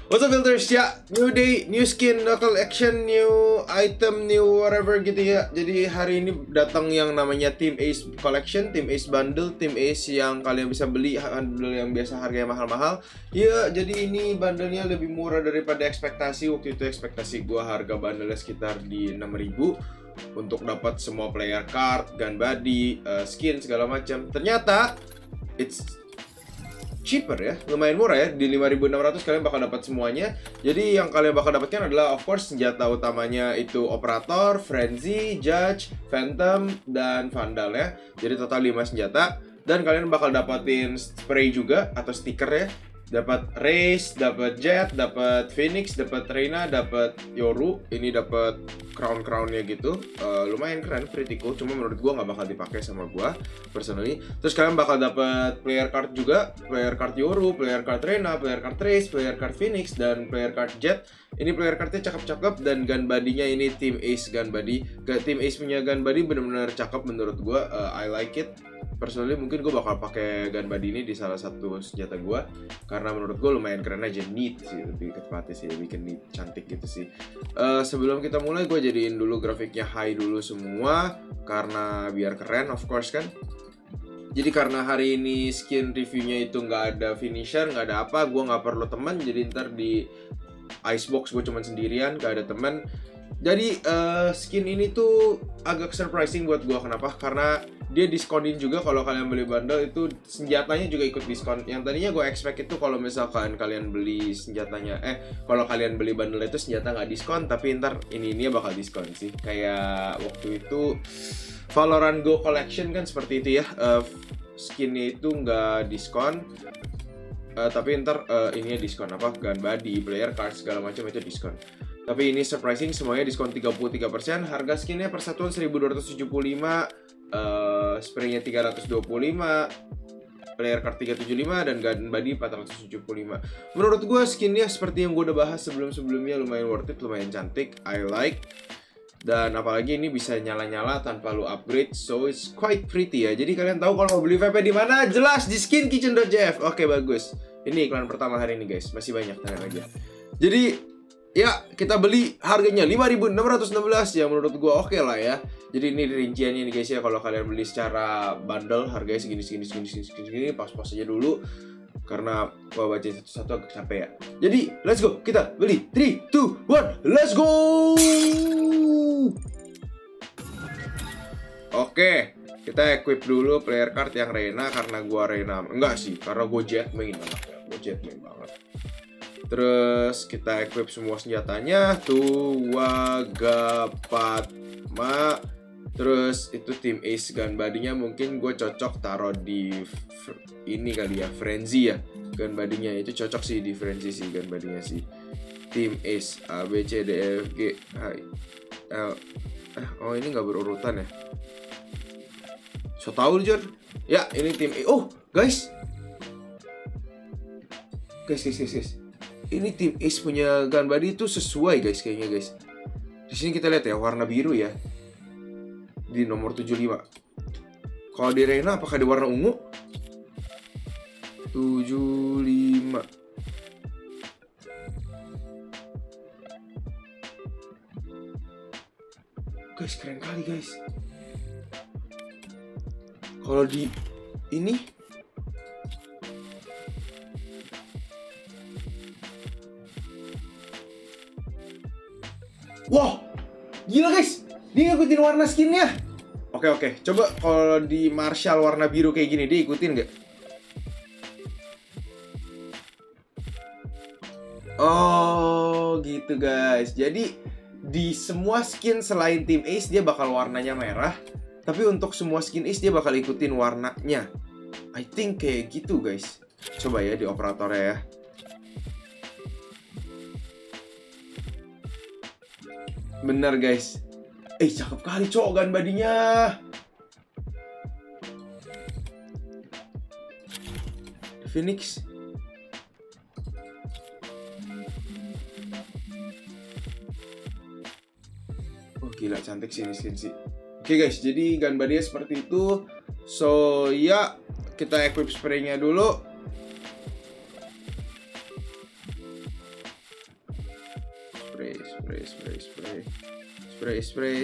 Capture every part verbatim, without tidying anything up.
What's up filters ya, new day, new skin, new collection, new item, new whatever gitu ya. Jadi hari ini datang yang namanya Team Ace Collection, Team Ace Bundle, Team Ace yang kalian bisa beli, bundle yang biasa harganya mahal-mahal. Ya, jadi ini bundlenya lebih murah daripada ekspektasi. Waktu itu ekspektasi gua harga bundlenya sekitar di enam ribu untuk dapat semua player card, gun body, uh, skin segala macam. Ternyata it's cheaper ya, lumayan murah ya, di lima ribu enam ratus kalian bakal dapat semuanya. Jadi yang kalian bakal dapatkan adalah of course senjata utamanya itu Operator, Frenzy, Judge, Phantom, dan Vandal ya. Jadi total lima senjata. Dan kalian bakal dapatin spray juga atau stiker ya. Dapat Raze, dapat Jet, dapat Phoenix, dapat Reyna, dapat Yoru. Ini dapat crown-crownnya gitu. Uh, lumayan keren, pretty cool. Cuma menurut gua nggak bakal dipakai sama gua personally. Terus kalian bakal dapat player card juga, player card Yoru, player card Reyna, player card Raze, player card Phoenix, dan player card Jet. Ini player cardnya cakep-cakep, dan gun body-nya ini Team Ace gun body. Ke Team Ace punya gun body bener-bener cakep menurut gua. Uh, I like it. Personally mungkin gue bakal pakai gun body ini di salah satu senjata gue karena menurut gue lumayan keren aja, neat sih, lebih tepatnya sih, bikin neat, cantik gitu sih. Uh, sebelum kita mulai gue jadiin dulu grafiknya high dulu semua karena biar keren of course kan. Jadi karena hari ini skin reviewnya itu nggak ada finisher, nggak ada apa, gue nggak perlu teman, jadi ntar di icebox gue cuman sendirian, gak ada teman. Jadi uh, skin ini tuh agak surprising buat gue. Kenapa? Karena dia diskonin juga. Kalau kalian beli bundle itu senjatanya juga ikut diskon. Yang tadinya gue expect itu kalau misalkan kalian beli senjatanya, eh kalau kalian beli bundle itu senjata nggak diskon, tapi ntar ini ini bakal diskon sih. Kayak waktu itu Valorant Go Collection kan seperti itu ya, uh, skinnya itu nggak diskon. Uh, tapi ntar uh, ininya diskon apa, gun body, player card segala macam itu diskon. Tapi ini surprising, semuanya diskon tiga puluh tiga persen. Harga skinnya persatuan seribu dua ratus tujuh puluh lima, uh, spraynya tiga ratus dua puluh lima, player card tiga ratus tujuh puluh lima, dan gun body empat ratus tujuh puluh lima. Menurut gue skinnya seperti yang gue udah bahas sebelum-sebelumnya, lumayan worth it, lumayan cantik, I like. Dan apalagi ini bisa nyala-nyala tanpa lu upgrade, so it's quite pretty ya. Jadi kalian tahu kalau mau beli V P di mana? Jelas di skin kitchen dot j f. Oke, bagus. Ini iklan pertama hari ini guys, masih banyak, tenang aja. Jadi ya, kita beli harganya lima ribu enam ratus enam belas ya, menurut gua oke okay lah ya. Jadi ini rinciannya nih guys ya, kalau kalian beli secara bundle harganya segini segini segini segini segini, segini pas-pas aja dulu karena gua baca satu-satu agak capek ya. Jadi let's go, kita beli three, two, one, let's go. Oke, kita equip dulu player card yang Reyna karena gua Reyna. Enggak sih, karena gua Jet main banget ya. Gua Jet main banget. Terus kita equip semua senjatanya tuh, Wagapatma. Terus itu Team Ace gun body-nya mungkin gue cocok taruh di ini kali ya, Frenzy ya. Gun body-nya itu cocok sih di Frenzy sih gun body-nya sih. Team Ace A B C D E F G H L. Eh, oh ini nggak berurutan ya. So tau Jor. Ya ini Team Ace. Oh guys. Guys guys guys guys. Ini Team Ace punya gun body itu sesuai guys kayaknya guys. Di sini kita lihat ya, warna biru ya. Di nomor tujuh puluh lima. Kalau di Reyna apakah di warna ungu? tujuh puluh lima. Guys, keren kali guys. Kalau di ini wow, gila guys, dia ngikutin warna skinnya. Oke oke, coba kalau di Marshall warna biru kayak gini, dia ikutin nggak? Oh gitu guys. Jadi di semua skin selain Team Ace dia bakal warnanya merah, tapi untuk semua skin Ace dia bakal ikutin warnanya. I think kayak gitu guys. Coba ya di operatornya ya. Bener guys. Eh cakep kali cowok gun body-nya. Phoenix. Oh gila cantik sih ini skin sih. Oke okay, guys, jadi gun body-nya seperti itu. So ya, kita equip spray-nya dulu. spray, spray, spray, spray, spray.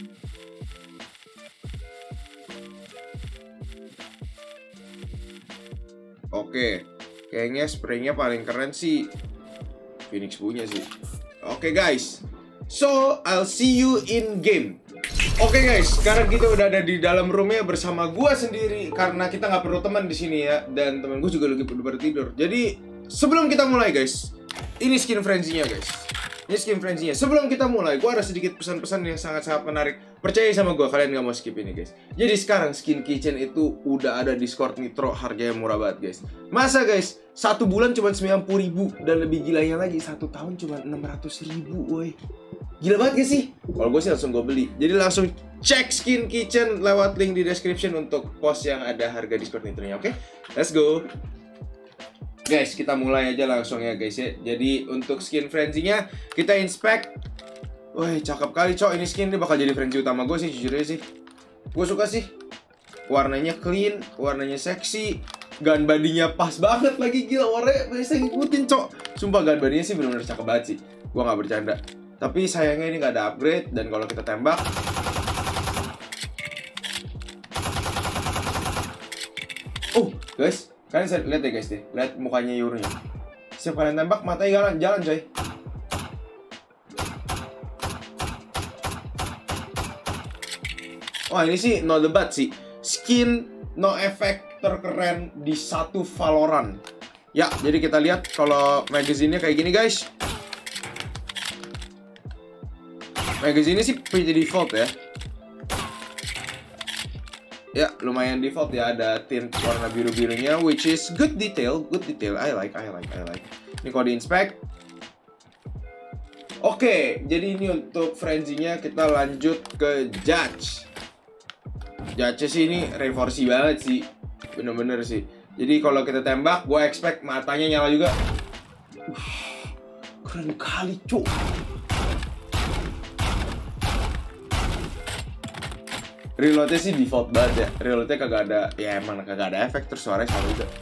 Oke, kayaknya spraynya paling keren sih Phoenix punya sih. Oke guys, so I'll see you in game. Oke guys, sekarang kita udah ada di dalam roomnya bersama gua sendiri karena kita nggak perlu teman di sini ya, dan temen gua juga lagi pada tidur. Jadi sebelum kita mulai guys, ini skin frenzy-nya guys. Ini skin frenzy-nya. Sebelum kita mulai, gua ada sedikit pesan-pesan yang sangat-sangat menarik. Percaya sama gua, kalian nggak mau skip ini guys. Jadi sekarang skin kitchen itu udah ada Discord Nitro, harganya murah banget guys. Masa guys, satu bulan cuma sembilan puluh ribu, dan lebih gilanya lagi satu tahun cuma enam ratus ribu, woi. Gila banget gak sih? Kalau gue sih langsung gue beli. Jadi langsung cek skin kitchen lewat link di description untuk post yang ada harga Discord Nitro-nya, oke? Okay? Let's go. Guys, kita mulai aja langsung ya guys ya. Jadi untuk skin frenzy-nya kita inspect. Wah, cakep kali cok. Ini skin ini bakal jadi frenzy utama gue sih, jujur aja sih. Gue suka sih. Warnanya clean, warnanya seksi, gun body-nya pas banget lagi, gila warnanya bisa ngikutin cok. Sumpah gun body-nya sih benar-benar cakep banget sih. Gue gak bercanda. Tapi sayangnya ini nggak ada upgrade, dan kalau kita tembak, oh guys, kalian lihat deh guys deh, lihat mukanya Yurunya. Setiap kalian tembak, matanya jalan, jalan coy. Wah ini sih no debat sih, skin no effect terkeren di satu Valorant. Ya, jadi kita lihat kalau magazine-nya kayak gini guys. Magazine ini sih pretty default ya. Ya, lumayan default ya, ada tint warna biru-birunya, which is good detail, good detail. I like, I like, I like. Ini kalau di inspect. Oke, jadi ini untuk frenzy-nya kita lanjut ke judge. Judge sih ini reversi banget sih, bener-bener sih. Jadi kalau kita tembak, gue expect matanya nyala juga. Uh, keren kali cuk. Reloadnya sih default banget ya. Reloadnya kagak ada, ya emang kagak ada efek, terus suaranya sama juga.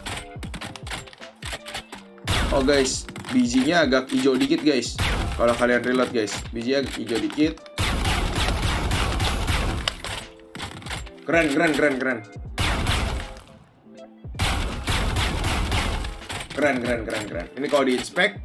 Oh guys, bijinya agak hijau dikit guys. Kalau kalian reload guys, bijinya agak hijau dikit. Keren, keren, keren, keren. Keren, keren, keren, keren. Ini kalau di inspect,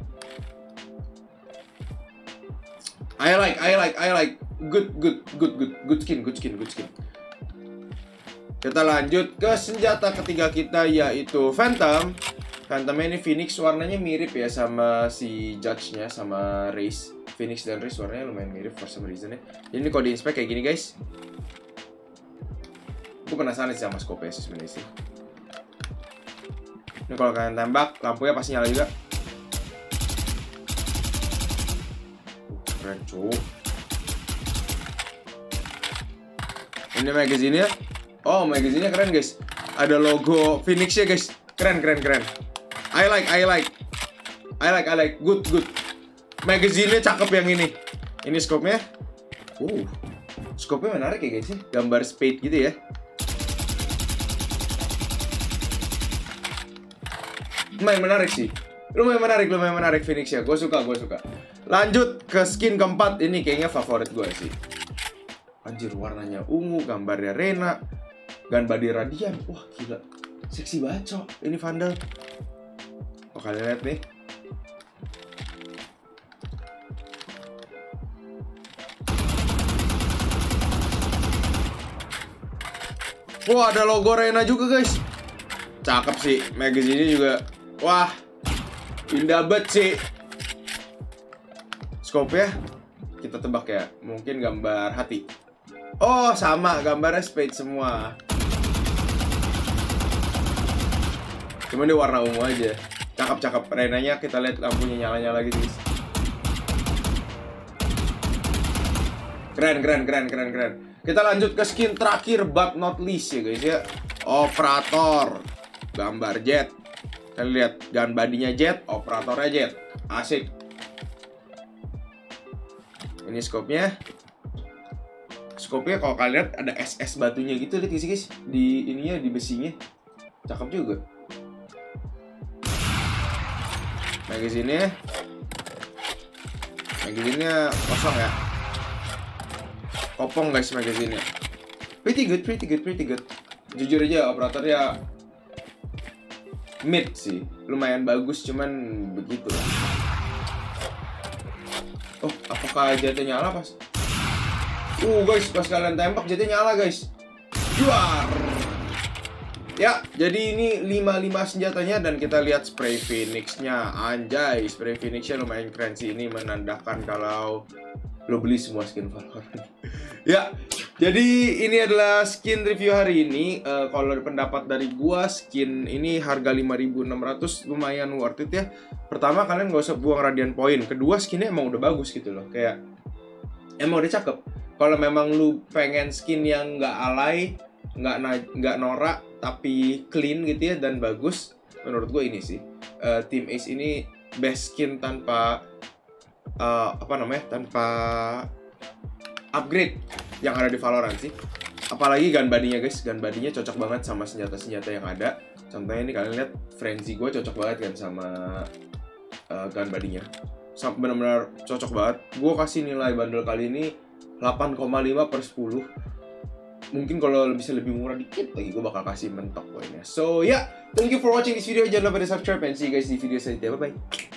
I like, I like, I like. Good, good, good, good, good skin, good skin, good skin. Kita lanjut ke senjata ketiga kita, yaitu Phantom. Phantomnya ini Phoenix, warnanya mirip ya sama si Judge-nya, sama Raze. Phoenix dan Raze warnanya lumayan mirip for some reason ya. Jadi ini kalau di inspect kayak gini guys. Gue penasaran sih sama scope-nya sih sebenarnya sih. Ini kalau kalian tembak, lampunya pasti nyala juga. Keren cuy. Ini magazine-nya. Oh, magazine-nya keren guys. Ada logo Phoenix-nya guys. Keren, keren, keren. I like, I like. I like, I like. Good, good. Magazine-nya cakep yang ini. Ini scope-nya. Uh, scope-nya menarik ya guys. Gambar spade gitu ya. Lumayan menarik sih. Lumayan menarik, lumayan menarik Phoenix-nya. Gue suka, gue suka. Lanjut ke skin keempat. Ini kayaknya favorit gue sih. Anjir, warnanya ungu, gambarnya Rena, gun body Radiant. Wah, gila. Seksi banget, cok. Ini Vandal. Oh, kalian lihat nih. Wah, ada logo Rena juga, guys. Cakep sih. Magazine-nya juga. Wah, indah banget sih. Scope-nya kita tebak ya. Mungkin gambar hati. Oh, sama, gambarnya spade semua. Cuma dia warna ungu aja. Cakep-cakep. Renanya kita lihat lampunya nyala-nyala gitu, guys. Keren, keren, keren, keren, keren. Kita lanjut ke skin terakhir but not least ya, guys ya. Operator. Gambar jet. Kita lihat gun body-nya jet, operatornya jet. Asik. Ini scope-nya. Scope-nya kalau kalian lihat ada S S batunya gitu, lihat sih guys, di ininya, di besinya. Cakep juga. Magazine-nya. Magazinnya kosong ya. Kopong guys magazinnya. Pretty good, pretty good, pretty good. Jujur aja operatornya mid sih. Lumayan bagus cuman begitu lah. Oh, apakah jatuh nyala pas? Uh guys, pas kalian tembak jatuh nyala guys. Juar. Ya, jadi ini lima lima senjatanya dan kita lihat spray phoenix-nya. Anjay, spray phoenix-nya lumayan keren sih. Ini menandakan kalau lo beli semua skin Valorant. Ya, jadi ini adalah skin review hari ini. uh, Kalau pendapat dari gua, skin ini harga lima ribu enam ratus lumayan worth it ya. Pertama, kalian gak usah buang radiant point. Kedua, skinnya emang udah bagus gitu loh. Kayak emang udah cakep. Kalau memang lu pengen skin yang gak alay, nggak nggak norak tapi clean gitu ya dan bagus, menurut gue ini sih uh, Team Ace ini best skin tanpa uh, apa namanya tanpa upgrade yang ada di Valorant sih. Apalagi gun body-nya guys, gun body-nya cocok banget sama senjata-senjata yang ada. Contohnya ini kalian lihat frenzy gue cocok banget kan sama uh, gun body-nya, sampai benar-benar cocok banget. Gue kasih nilai bundle kali ini delapan koma lima per sepuluh. Mungkin kalau bisa lebih murah dikit lagi gue bakal kasih mentok poinnya. So ya, yeah, thank you for watching this video. Jangan lupa di subscribe and see you guys di video selanjutnya. Bye bye.